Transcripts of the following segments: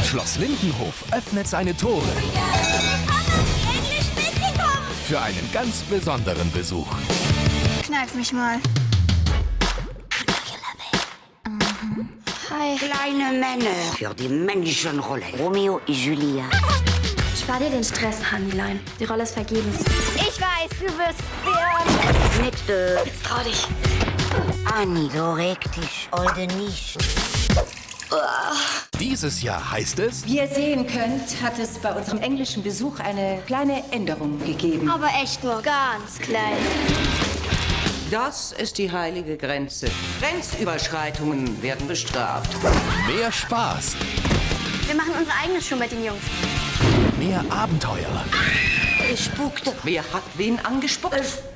Schloss Lindenhof öffnet seine Tore für einen ganz besonderen Besuch. Kneif mich mal. Hi. Kleine Männer für die Menschenrolle. Romeo und Julia. Spar dir den Stress, Honeylein. Die Rolle ist vergeben. Ich weiß, du wirst werden. Nächste. Jetzt trau dich. Anni, so reg dich, Olde nicht. Dieses Jahr heißt es: Wie ihr sehen könnt, hat es bei unserem englischen Besuch eine kleine Änderung gegeben. Aber echt nur ganz klein. Das ist die heilige Grenze. Grenzüberschreitungen werden bestraft. mehr Spaß, Wir machen unsere eigene Show mit den Jungs. mehr Abenteuer, Es spukte. Wer hat wen angespuckt?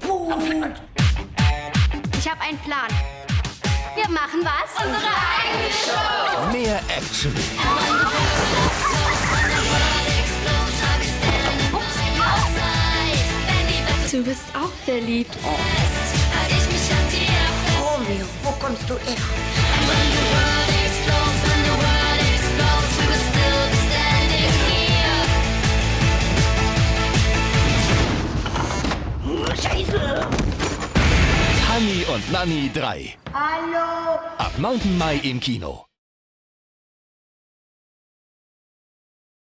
Ich habe einen Plan. Wir machen was? Unsere eigene Show. mehr Action, Du bist auch verliebt. Romeo, wo kommst du her? Scheiße! Hanni und Nanni 3. Hallo! Ab 9. Mai im Kino.